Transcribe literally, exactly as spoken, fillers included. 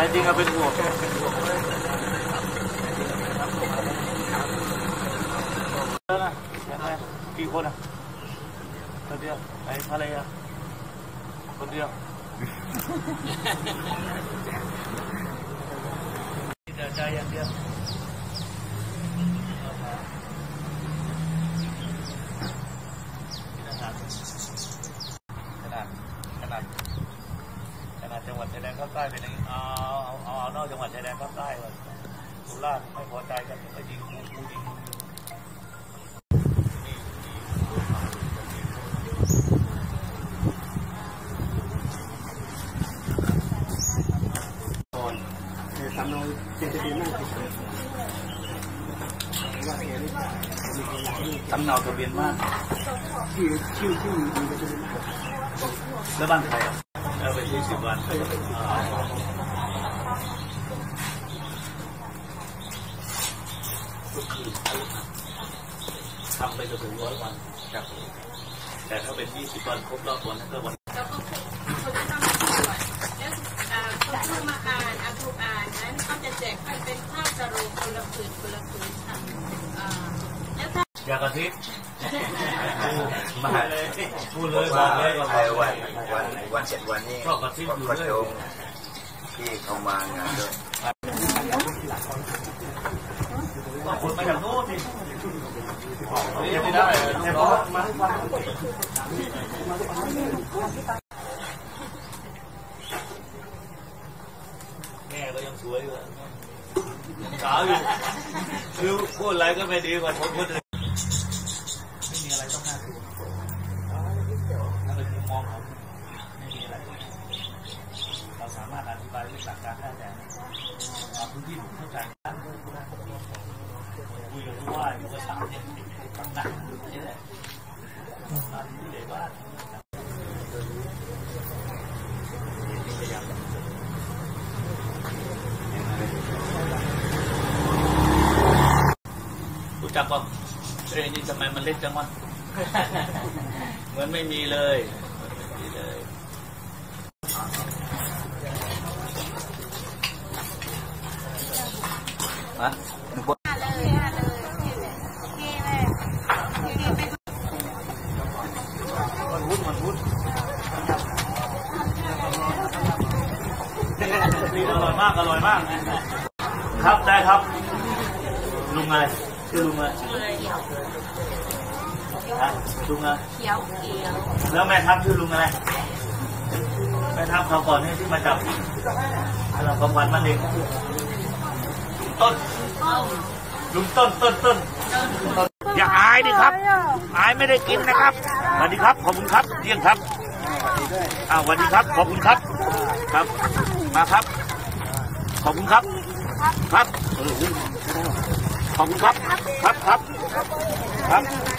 จริงก็เป็นห่วงนะกี่คนอ่ะคนเดียวไอ้ภรรยาคนเดียวเดินใจอย่างเดียวขนาดขนาดขนาดจังหวัดชายแดนภาคใต้เป็นอย่างนี้เอาเอาเอาเอานอกจังหวัดชายแดนภาคใต้ก่อนสุราษฎร์ไม่พอใจกันก็ยิงกูกูยิงสำเนาเจตนาสำเนาทะเบียนมากชื่อชื่อชื่อดีไปเลยแล้วบ้านใครอ่ะแล้วไปยี่สิบวันทำไปจนถึงร้อยวันครับแต่ถ้าเป็นยี่สิบวันครบรอบวันนั้นก็วันแล้วก็คนที่ต้องมาตรวจแล้วคนที่มาอ่านอ่านถูกอ่านนั้นก็จะแจกเป็นภาพสรุปคนละผืนคนละผืนค่ะแล้วถ้าอยากกระซิบมาพูดเลยบอกเลยว่าวันวันวันเจ็ดวันนี้ก็กระซิบอยู่เลยที่เขามางานด้วยคนมาจากโน้นนี่ไม่ได้ใช่ไหมแม่ก็ยังสวยอยู่สาวอยู่คือพูดอะไรก็ไม่ดีกว่าคนคนอื่นไม่มีอะไรต้องน่ากลัวถ้าเป็นมุมมองของไม่มีอะไรเราสามารถอธิบายเรื่องหลักการได้แต่พื้นที่ผมเข้าใจนะคุยกับผู้ว่าอยู่กับสาวเนี่ยตั้งหนักนี่แหละที่เด็กว่ารู้จักป่ะเรื่องนี้ทำไมมันเล็กจังวะเหมือนไม่มีเลยไม่มีเลยฮะมันวุ้นมันวุ้นอร่อยมากอร่อยมากครับได้ครับลุงอะไรชื่อลุงอะไรฮะลุงอะไรเขียวเขียวแล้วแม่ทัพชื่อลุงอะไรแม่ทัพเขาก่อนนี่ที่มาจับเราประพันธ์มันเองต้นลุงต้นต้นต้นอย่าอายดิครับอายไม่ได้กินนะครับสวัสดีครับขอบคุณครับเที่ยงครับอ้าวสวัสดีครับขอบคุณครับครับมาครับขอบคุณครับครับขอบคุณครับครับครับครับ